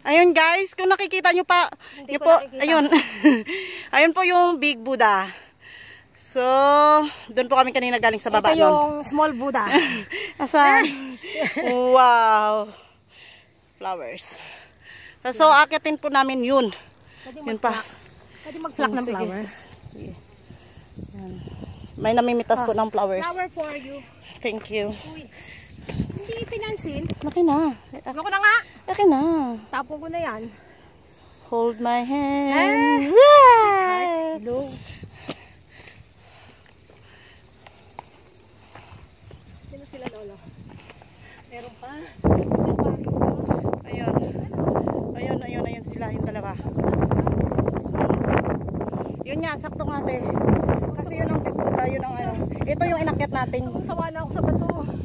Ayun guys, kung nakikita nyo pa, Hindi ko po, nakikita. ayun. Ayun po yung Big Buddha. So, doon po kami kanina galing sa baba. Ito yung small Buddha. Asan? Wow. Flowers. So, akitin po namin yun. Yun pa. Pwede mag-pluck ng Sige. flower. Sige. Yan. May namimitas po ng flowers. Flower for you. Thank you. Uy. Hindi pinansin. Laki na. Ako na nga. Laki na. Tapon ko na yan. Hold my hand. Hello. Sino sila lolo? Meron pa. Ayun. Ayun sila yung dalawa. So, yun nga, sakto nga te. Kasi yun ang Buddha, yun ang ano. Ito yung inakyat natin. Sawa na ako sa bato.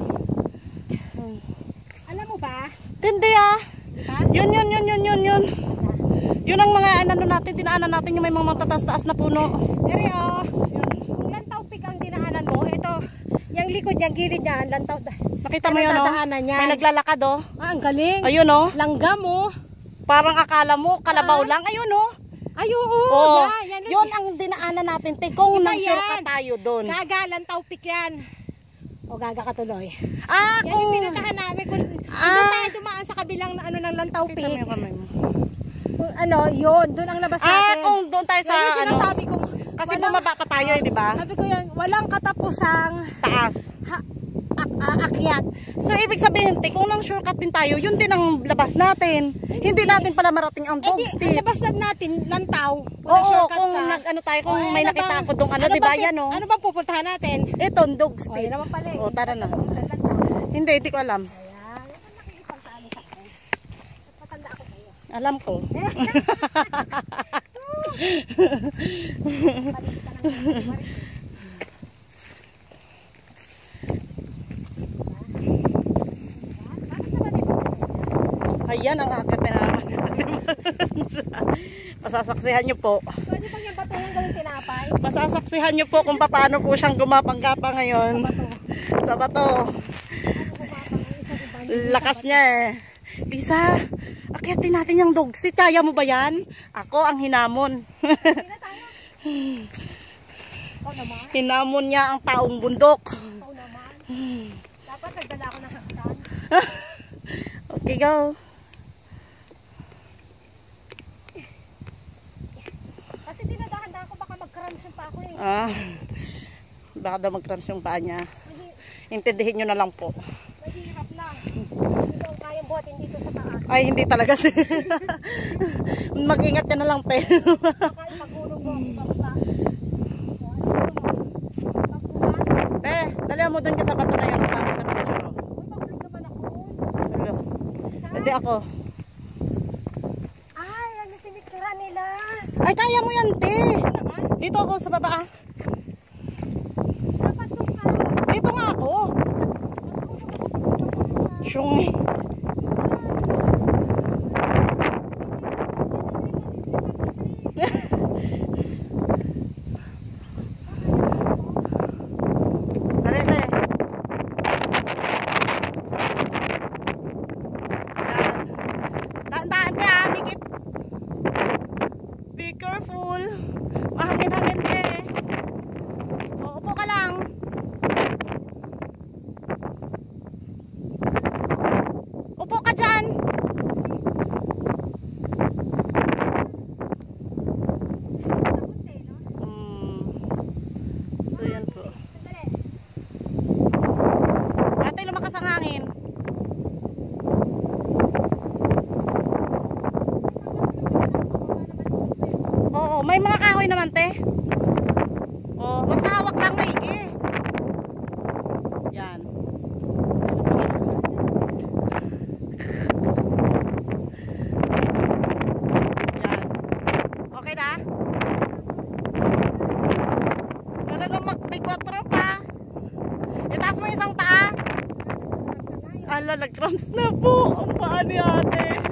Alam mo ba? Tindi ah. Diba? Yun. Yun ang mga ano natin, dinaanan natin yung may mga matatas-taas na puno. Ere oh. Kung lantaw pig ang dinaanan mo, ito, yung likod niya, gilid niya, lantaw. Nakita mo yun oh? May naglalakad oh. Ah, ang galing. Ayun oh. Langgam oh. Parang akala mo, kalabaw lang. Ayun oh. Ay, oo. Oh, Yan, yun ang dinaanan natin. Kung Iba nang-sure yan. ka tayo doon. Gaga, lantaw pig yan. O gaga ka tuloy. Ah, Yan kung... yung pinuntahan namin. Kung doon tayo dumaan sa kabilang ano ng lantaw Kita mo pig. yung kamay mo. Kung ano, yun. Doon ang labas natin. Ah, kung doon tayo sa Yan yung ano. sinasabi ko. Kasi bumaba pa tayo eh, di ba? Sabi ko yan, walang katapusang Taas. akyat. So, ibig sabihin, kung nang shortcut din tayo, yun din ang labas natin. Hindi natin pala marating ang dog Ang stick. labas na natin, lantaw. Oo, kung ano tayo, kung may nakita ako doon, di ba yan oh? Ano bang pupuntahan natin? Ito, dog O, stick. yun naman pala eh. O, tara na. Lantaw. Hindi ko alam. Ayan, yan ang nakikipagtalo sa akin. Mas matanda ako sa'yo. Alam ko. Ayan ang akit na naman. Masasaksihan nyo po. Pwede pang yung bato yung gawing tinapay? Masasaksihan nyo po kung paano po siyang gumapang-gapa ngayon. Sa bato. Lakas niya eh. Lisa, akyatin natin yung dog stick. Kaya mo ba yan? Ako ang hinamon. Ikaw naman. Hinamon niya ang taong bundok. Ikaw naman. Dapat nagdala ako ng haktan. Okay, go. Kasi dinadahan-dahan ko baka mag-cramps yung pa ako eh. Ah, baka daw mag-cramps yung paa niya. Intindihin nyo na lang po. Mahirap lang. Hindi ko kayang buhatin dito sa taas. Ay, hindi talaga. Mag-ingat ka na lang, pe. Baka ipagulong mo ako pababa. Dali mo dun ka sa bato na yan. Para sa picture. Pagulong naman ako. Hello. Pwede ako. Ay, ano piniktura nila? Ay, kaya mo yan, te. Dito ako sa baba. Dapat doon ka. Dito nga ako. Syung. Be careful. Mahangin-hangin ka eh. O, upo ka lang. Upo ka dyan. So, yan po. Ate, lumakas ang hangin. Oo, may mga kahoy naman, te. Oo, basta hawak lang maigi. Yan. Yan. Okay na? Talagang mag-4 pa. Itaas mo isang paa. Ala, nag-cramps na po ang paa ni ate.